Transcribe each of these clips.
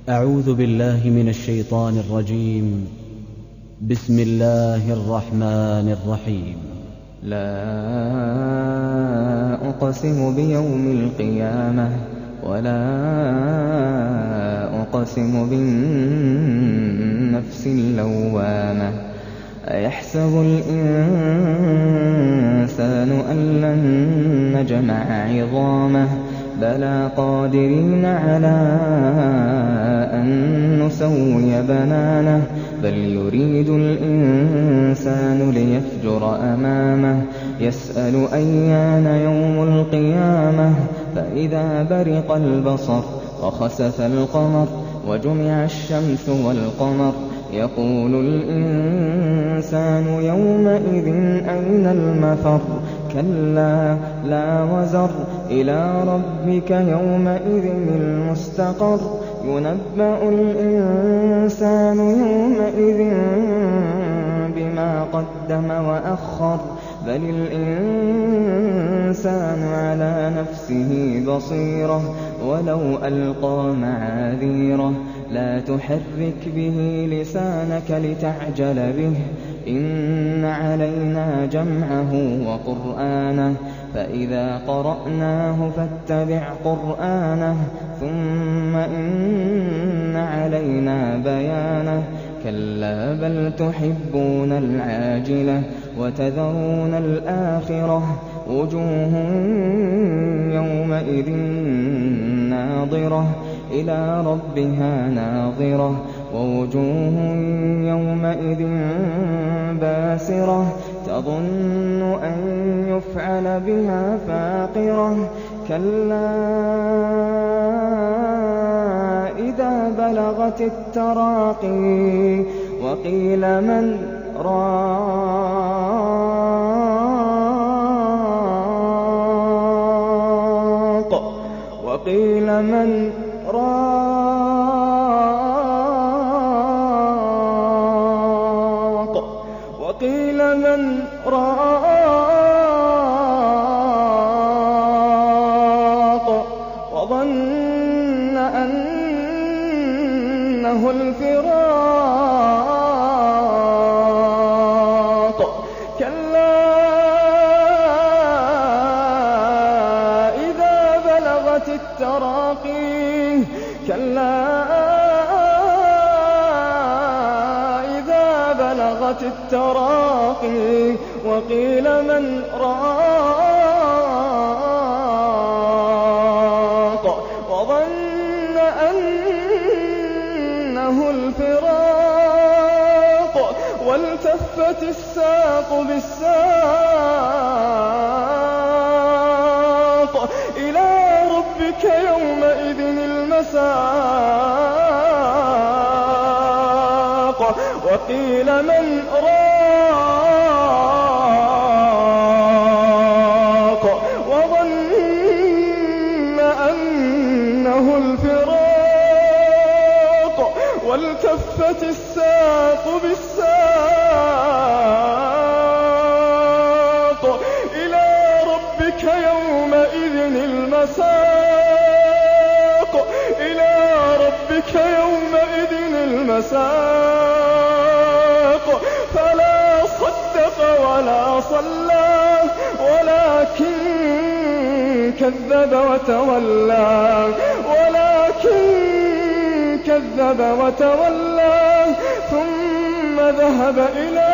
أعوذ بالله من الشيطان الرجيم. بسم الله الرحمن الرحيم. لا أقسم بيوم القيامة ولا أقسم بالنفس اللوامة. أيحسب الإنسان أن لن نجمع عظامه بلى قادرين على أن نسوي بنانه بل يريد الإنسان ليفجر أمامه يسأل أيان يوم القيامة فإذا برق البصر وخسف القمر وجمع الشمس والقمر يقول الإنسان يومئذ أين المفر كلا لا وزر إلى ربك يومئذ المستقر ينبأ الإنسان يومئذ بما قدم وأخر بل الإنسان على نفسه بصيرة ولو ألقى معاذيره لا تحرك به لسانك لتعجل به إن علينا جمعه وقرآنه فإذا قرأناه فاتبع قرآنه ثم إن علينا بيانه كلا بل تحبون العاجلة وتذرون الآخرة وجوه يومئذ ناظرة إلى ربها ناظرة ووجوه يومئذ باسرة تظن أن يفعل بها فاقرة كلا إذا بلغت التراقي وقيل من راق وقيل من راق وقيل من راق وظن أنه الفراق كلا إذا بلغت التراقي كلا إذا بلغت التراقي وقيل من راق وظن أنه الفراق والتفت الساق بالساق إلى ربك يومئذ المساق وقيل من راق وظن أنه الفراق والتفت الساق بالساق إلى ربك يومئذ المساق إلى ربك يومئذ المساق فلا صدق ولا صلى ولكن كذب وتولى ثم ذهب إلى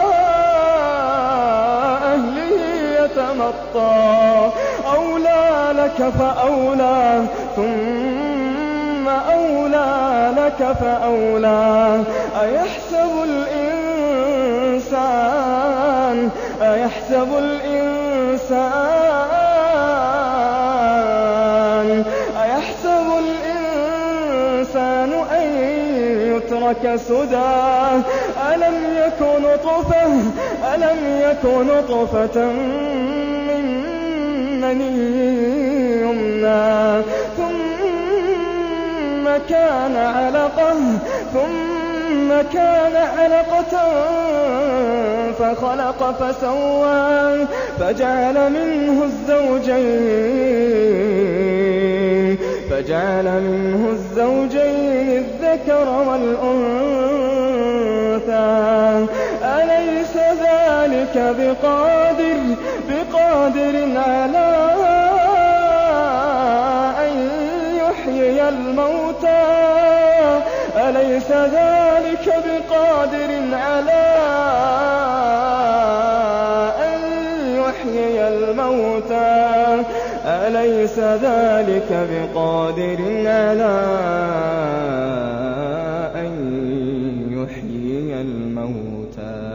أهله يتمطى أولى لك فأولى ثم أولى لك فأولى أيحسب الإنسان أن يترك سدى ألم يك نطفة من مني يمنى ثم كان علقة فخلق فسوى فجعل منه الزوجين فجعل منه الزوجين الذكر والأنثى أليس ذلك بقادر على أن يحيي الموتى أليس ذلك بقادر على أن يحيي الموتى أليس ذلك بقادر على أن يحيي الموتى